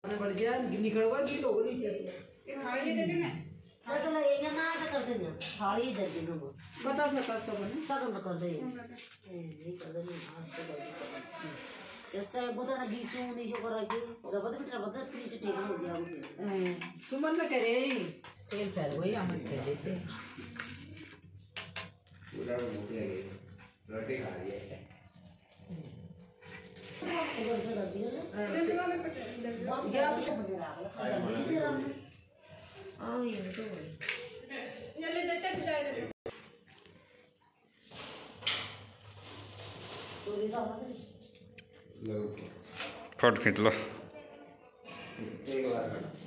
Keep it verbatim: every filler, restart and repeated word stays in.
बढ़ गया निकल हुआ गील हो गई नीचे से ये थाली दे देना है तो ये ना ऐसे कर देना थाली दे देना वो बता सकता सब ने सब कर दे नहीं कर दे हां से कर दे अच्छा है बता ना गीचू नहीं जो कर रखी और बता बेटा बता स्त्री से टेक हो गया सुमन ना करे तेल चल वही हम दे देते पूरा हो गया ये रोटी खा रही है फोटो खींच लो।